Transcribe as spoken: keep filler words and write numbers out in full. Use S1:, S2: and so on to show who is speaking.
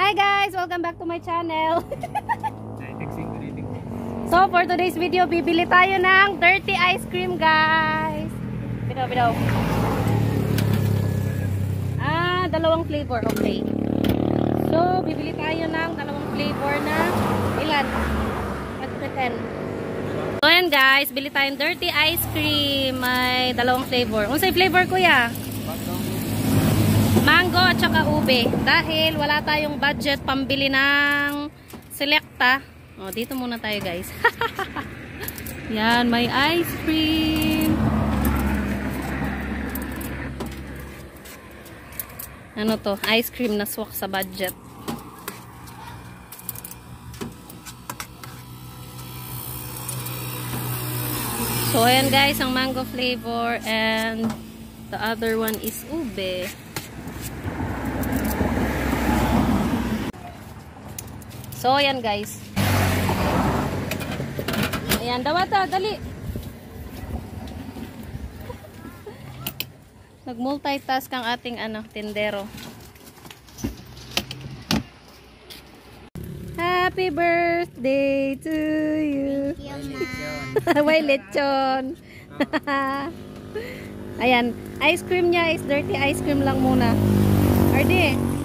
S1: Hi guys! Welcome back to my channel. So for today's video, bibili tayo ng dirty ice cream guys. Bidaw, bidaw. Ah, dalawang flavor. Okay. So, bibili tayo ng dalawang flavor na ilan? ten. So ayan guys, bili tayong dirty ice cream. May dalawang flavor. Unsay flavor kuya? Mango at saka ube. Dahil wala tayong budget pambili ng Selecta. O, dito muna tayo guys. Yan, may ice cream. Ano to? Ice cream na swak sa budget. So, ayan guys, ang mango flavor and the other one is ube. So, ayan guys. Ayan, dawata, dali. Nag-multitask ang ating ano, tindero. Happy birthday to you. May lechon. Ayan, ice cream niya is dirty ice cream lang muna. Ardi.